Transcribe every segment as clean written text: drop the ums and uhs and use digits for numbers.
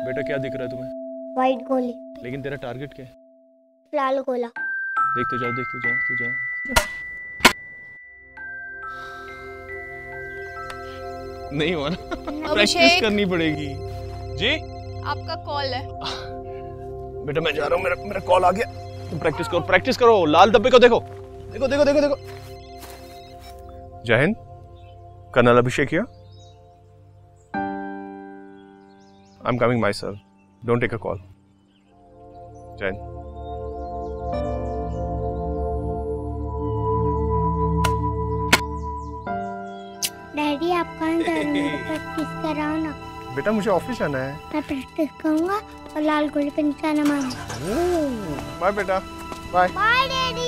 बेटा क्या दिख रहा है तुम्हें? वाइट गोली। लेकिन तेरा टारगेट क्या है? लाल गोला। देखते जाओ देखते जाओ देखते जाओ। नहीं हुआ ना? प्रैक्टिस करनी पड़ेगी। जी आपका कॉल है। बेटा मैं जा रहा हूँ, मेरा कॉल आ गया। तुम प्रैक्टिस करो। लाल डब्बे को देखो देखो देखो देखो देखो। जय हिंद। Colonel Abhishek here. I'm coming myself. Don't take a call. जय हिंद। डैडी आप कहाँ जा रहे हैं? प्रैक्टिस कराओ ना। बेटा मुझे ऑफिस जाना है। मैं प्रैक्टिस करूँगा और लाल गोले पे निशाना मारूंगा। बाय बेटा। Bye bye daddy.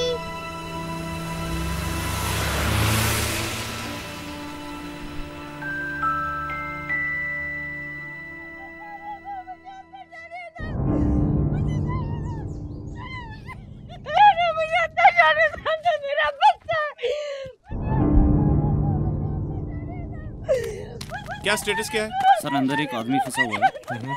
क्या स्टेटस क्या है? सर अंदर एक आदमी फंसा हुआ है।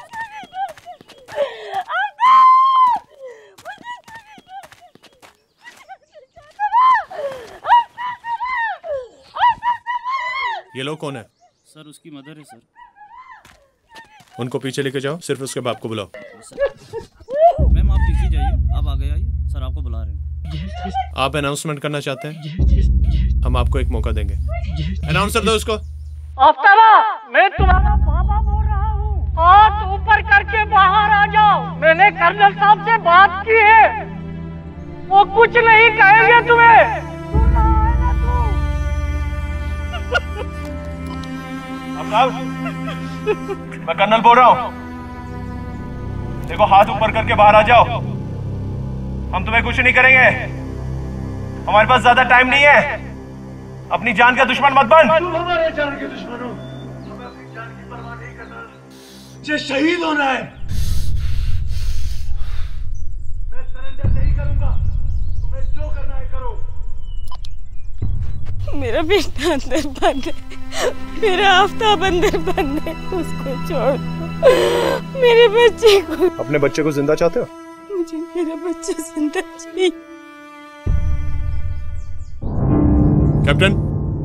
ये लोग कौन है? सर उसकी मदर है सर। उनको पीछे लेके जाओ, सिर्फ उसके बाप को बुलाओ। मैम आप पीछे जाइए, आप आगे आइए, सर आपको बुला रहे हैं। आप अनाउंसमेंट करना चाहते हैं? हम आपको एक मौका देंगे। अनाउंसर दो उसको। आफ्ताबा, मैं तुम्हारा बाबा बोल रहा हूँ। हाथ ऊपर करके बाहर आ जाओ। मैंने कर्नल साहब से बात की है, वो कुछ नहीं कहेंगे तुम्हें। मैं कर्नल बोल रहा हूँ। देखो हाथ ऊपर करके बाहर आ जाओ। हम तुम्हें कुछ नहीं करेंगे, हमारे पास ज्यादा टाइम नहीं है। अपनी जान का दुश्मन मत बन। तुम हमारे जान के दुश्मन हो। हमें अपनी जान की परवाह नहीं करना, मुझे शहीद होना है। मैं सरेंडर नहीं करूंगा, तुम्हें जो करना है करो। मेरा बेटा अंदर बंद है, मेरा आफ्ताब अंदर बंद है, उसको छोड़ दो। मेरे बच्चे को। अपने बच्चे को जिंदा चाहते हो? मुझे मेरा बच्चा जिंदा चाहिए। Captain,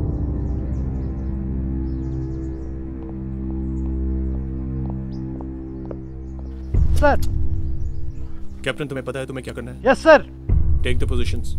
sir. कैप्टन तुम्हें पता है तुम्हें क्या करना है? Yes sir. Take the positions.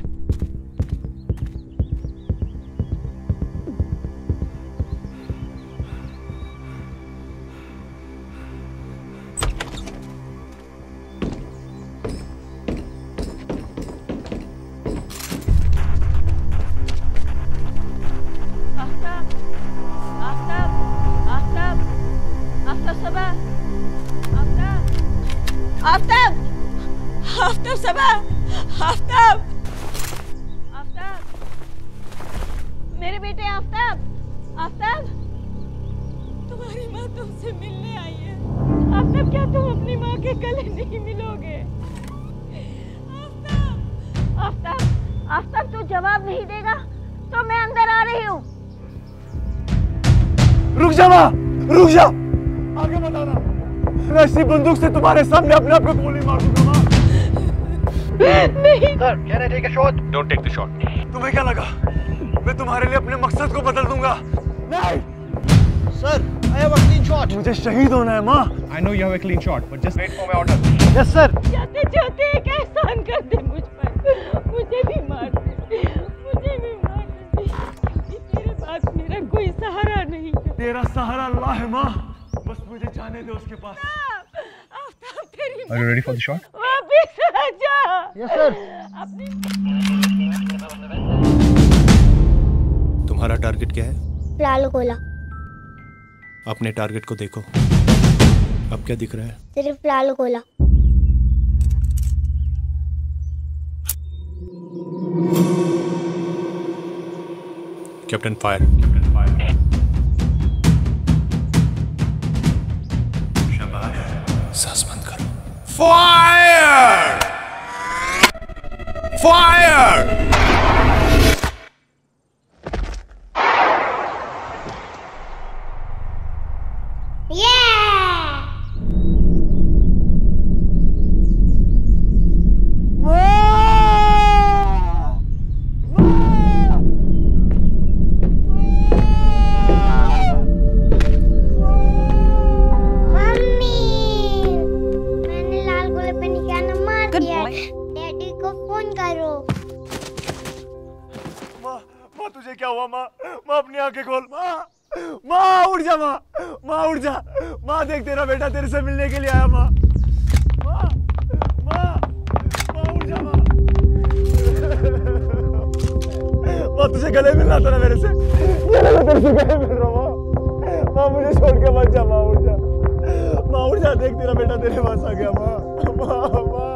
Aftab Saba, Aftab, Aftab, मेरे बेटे आफ्ताब, आफ्ताब, तुम्हारी माँ तुमसे मिलने आई है। आफ्ताब क्या तुम अपनी माँ के गले नहीं मिलोगे? आफ्ताब, आफ्ताब, आफ्ताब तू जवाब नहीं देगा तो मैं अंदर आ रही हूँ। रुक जा माँ, रुक जा, आगे मत आना। मैं इसी बंदूक से तुम्हारे सामने अपने आप को गोली मार दूंगा माँ। नहीं sir, can I take a shot? Don't take the shot. तुम्हें क्या लगा मैं तुम्हारे लिए अपने मकसद को बदल दूंगा? नहीं sir, I have a clean shot. मुझे शहीद होना है माँ। I know you have a clean shot, but just wait for my order. Yes sir. जाते जाते एक एहसान कर दे मुझ पर, मुझे भी मार दे, मुझे भी मार दे। तेरे पास मेरा कोई सहारा नहीं है। तेरा सहारा अल्लाह है माँ, बस मुझे जाने दे उसके पास। आफ्ताब तेरी Are you ready for the shot? वापिस आ जा। Yes sir. तुम्हारा टारगेट क्या है? लाल गोला। अपने टारगेट को देखो, अब क्या दिख रहा है? सिर्फ लाल गोला। Captain fire. Captain fire. शाबाश। सांस बंद करो। फायर! फायर! Yeah! हुआ माँ। माँ अपनी आंखें खोल माँ। माँ उठ जा माँ। माँ उठ जा। माँ देख तेरा बेटा तेरे से मिलने के लिए आया माँ। माँ माँ माँ उठ जा माँ। माँ तुझे गले मिलना था ना मेरे से। मैं तेरे से गले मिल रहा हूँ माँ। मुझे छोड़ के मत जा माँ। उठ जा माँ। उठ जा। देख तेरा बेटा तेरे पास आ गया माँ। माँ माँ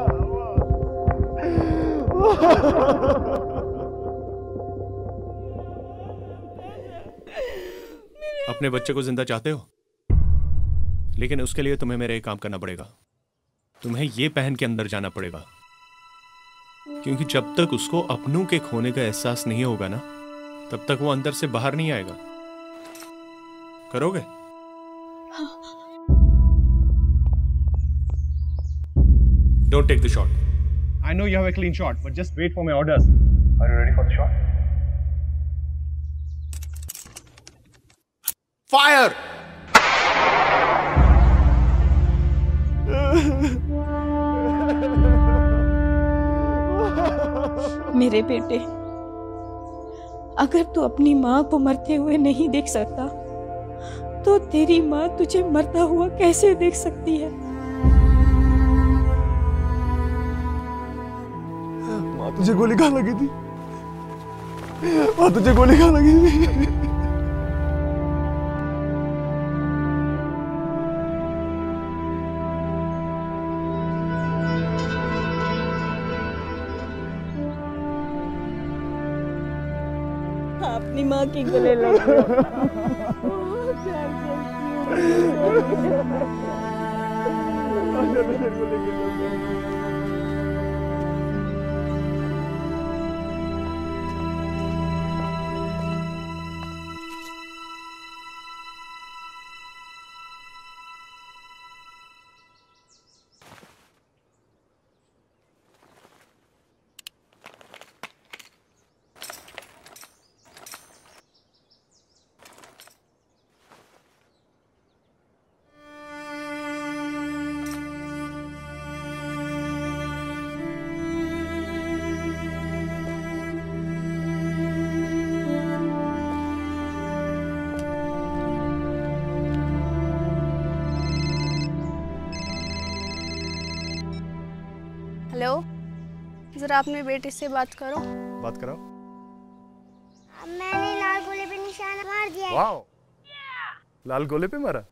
अपने बच्चे को जिंदा चाहते हो, लेकिन उसके लिए तुम्हें मेरा एक काम करना पड़ेगा। तुम्हें ये पहन के अंदर जाना पड़ेगा, क्योंकि जब तक उसको अपनों के खोने का एहसास नहीं होगा ना, तब तक वो अंदर से बाहर नहीं आएगा। करोगे? Don't take the shot. I know you have a clean shot, but just wait for my orders. Are you ready for the shot? Fire! मेरे बेटे, अगर तू अपनी माँ को मरते हुए नहीं देख सकता, तो तेरी माँ तुझे मरता हुआ कैसे देख सकती है? माँ तुझे गोली कहाँ लगी थी? माँ तुझे गोली कहाँ लगी थी? अपनी माँ के गले लग हेलो, जरा अपने बेटे से बात करो। बात कराओ। मैंने लाल गोले पे निशाना मार दिया है। वाओ, लाल गोले पे मारा।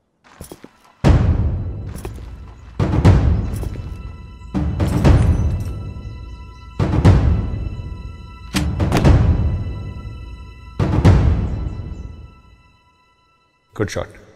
Good shot.